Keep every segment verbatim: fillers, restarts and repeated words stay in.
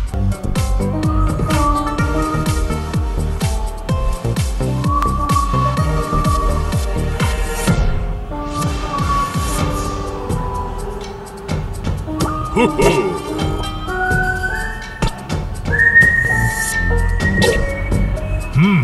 Hoo-hoo! Hmm.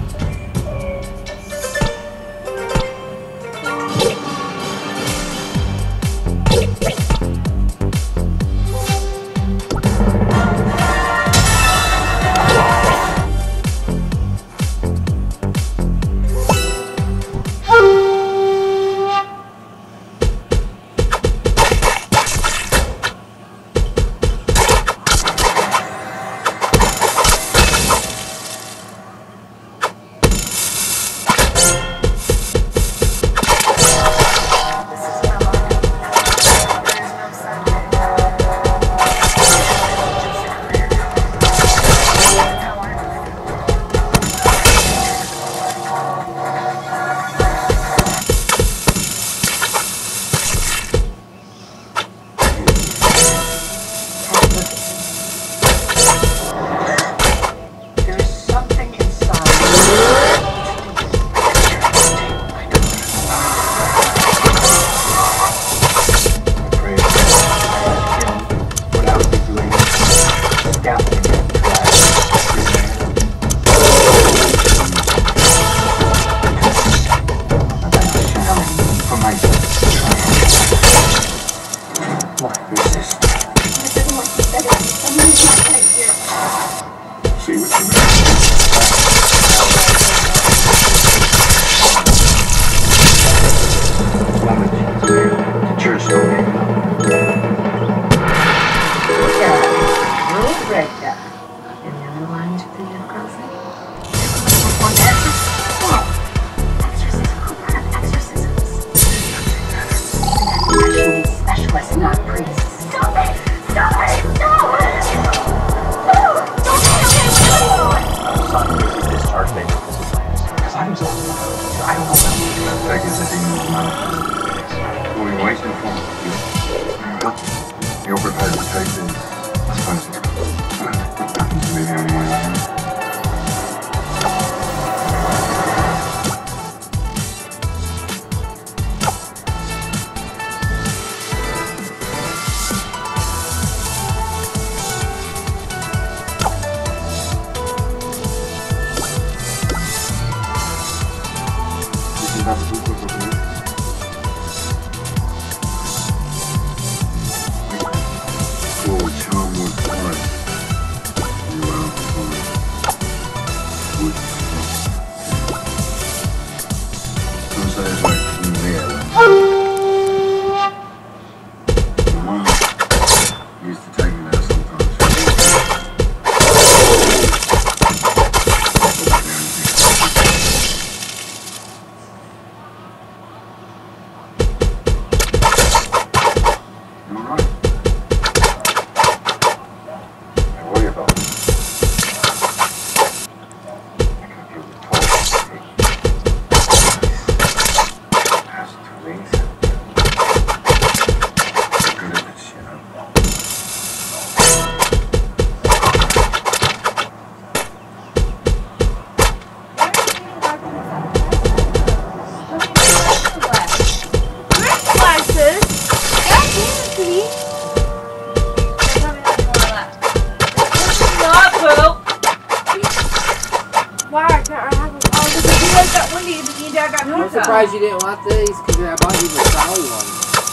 I'm surprised you didn't want these because I bought you the solid one.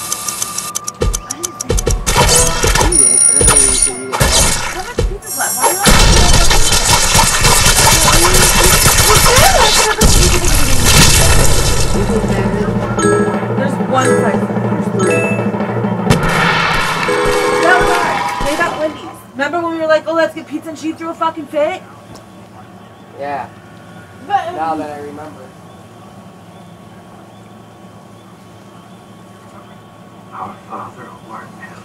You did earlier, so you did. How much pizza's left? Why do There's one price. There's three. That was ours. They got Wendy's. Remember when we were like, oh, let's get pizza and she threw a fucking fit? Yeah. But, now that I remember. Our Father who art in heaven.